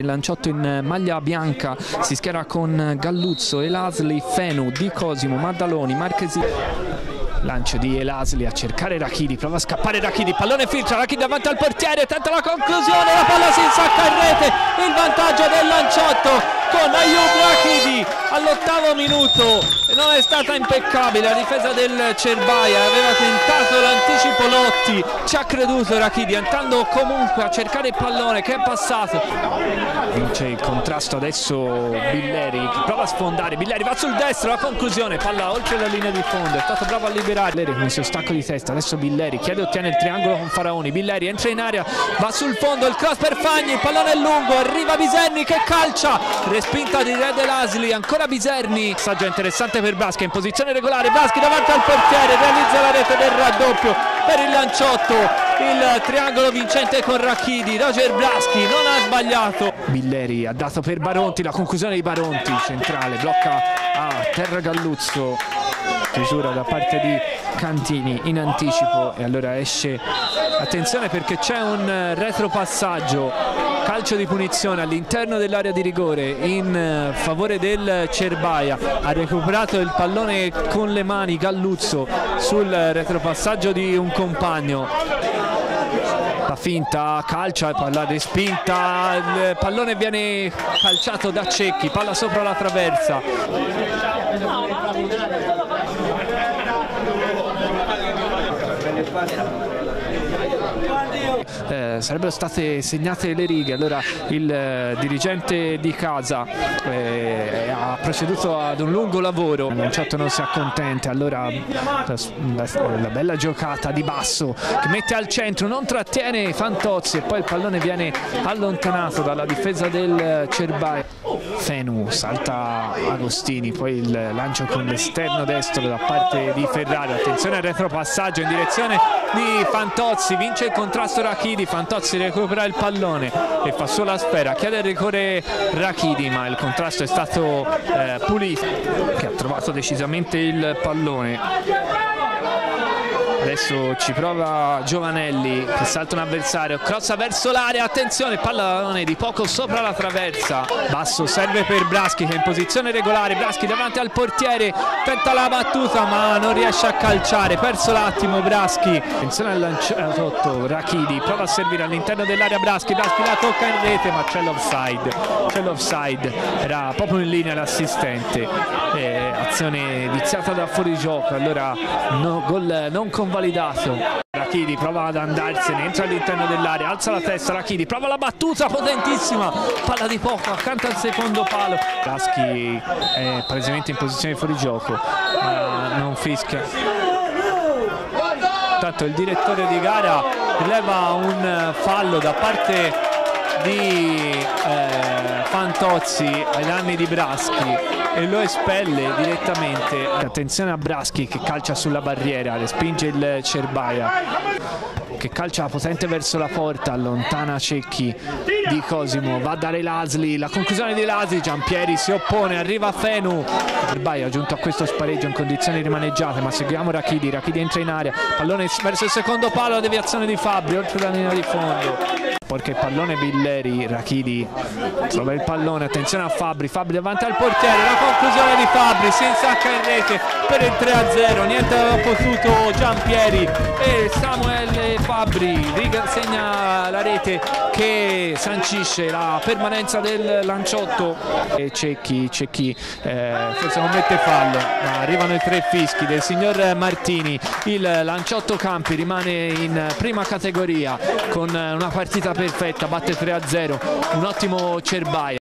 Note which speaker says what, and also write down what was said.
Speaker 1: Il Lanciotto in maglia bianca si schiera con Galluzzo, Elasli, Fenu, Di Cosimo, Maddaloni, Marchesini. Lancio di Elasli a cercare Rachidi, prova a scappare Rachidi, pallone filtra, Rachidi davanti al portiere, tenta la conclusione, la palla si insacca in rete, il vantaggio del Lanciotto con Ayoub Rachidi all'8° minuto. Non è stata impeccabile la difesa del Cerbaia, aveva tentato l'anticipo Lotti, ci ha creduto Rachidi andando comunque a cercare il pallone che è passato. Vince il contrasto adesso Billeri, che prova a sfondare, Billeri va sul destro, la conclusione, palla oltre la linea di fondo, è stato bravo a liberare Billeri con il suo stacco di testa. Adesso Billeri chiede e ottiene il triangolo con Faraoni, Billeri entra in area, va sul fondo, il cross per Fagni, il pallone è lungo, arriva Biserni che calcia, respinta di Red Elasli, ancora Biserni, passaggio interessante per Braschi in posizione regolare, Braschi davanti al portiere, realizza la rete del raddoppio per il Lanciotto, il triangolo vincente con Rachidi, Roger Braschi non ha sbagliato. Billeri ha dato per Baronti, la conclusione di Baronti, centrale, blocca a terra Galluzzo, chiusura da parte di Cantini in anticipo e allora esce, attenzione perché c'è un retropassaggio, calcio di punizione all'interno dell'area di rigore in favore del Cerbaia, ha recuperato il pallone con le mani Galluzzo sul retropassaggio di un compagno, la finta, calcia, palla respinta, il pallone viene calciato da Cecchi, palla sopra la traversa. Sarebbero state segnate le righe, allora il dirigente di casa ha proceduto ad un lungo lavoro, il Lanciotto non si accontenta, allora la bella giocata di basso che mette al centro, non trattiene Fantozzi e poi il pallone viene allontanato dalla difesa del Cerbaia. Fenu salta Agostini, poi il lancio con l'esterno destro da parte di Ferrari, attenzione al retropassaggio in direzione di Fantozzi, vince il contrasto Rachidi, Fantozzi recupera il pallone e fa solo la sfera, chiede il rigore Rachidi ma il contrasto è stato pulito, che ha trovato decisamente il pallone. Adesso ci prova Giovanelli che salta un avversario, crossa verso l'area, attenzione, pallone di poco sopra la traversa, basso serve per Braschi che è in posizione regolare, Braschi davanti al portiere, tenta la battuta ma non riesce a calciare, perso l'attimo Braschi, attenzione al Lanciotto, Rachidi prova a servire all'interno dell'area Braschi, Braschi la tocca in rete ma c'è l'offside, era proprio in linea l'assistente, azione viziata da fuorigioco, allora gol non convalidato. Rachidi prova ad andarsene, entra all'interno dell'area, alza la testa Rachidi, prova la battuta potentissima, palla di poco accanto al secondo palo, Braschi è palesemente in posizione di fuorigioco ma non fischia. Intanto il direttore di gara rileva un fallo da parte di Fantozzi ai danni di Braschi e lo espelle direttamente. Attenzione a Braschi che calcia sulla barriera, respinge il Cerbaia che calcia potente verso la porta, allontana Cecchi, Di Cosimo va a dare Elasli, la conclusione di Elasli, Giampieri si oppone, arriva Fenu, Cerbaia giunto a questo spareggio in condizioni rimaneggiate ma seguiamo Rachidi entra in area, pallone verso il secondo palo, la deviazione di Fabri oltre la linea di fondo. Perché pallone Billeri, Rachidi trova il pallone, attenzione a Fabri davanti al portiere, la conclusione di Fabri, si insacca in rete per il 3-0, niente aveva potuto Giampieri e Samuel Fabri segna la rete che sancisce la permanenza del Lanciotto. E Cecchi forse non mette fallo ma arrivano i 3 fischi del signor Martini, il Lanciotto Campi rimane in prima categoria con una partita perfetta, batte 3-0, un ottimo Cerbaia.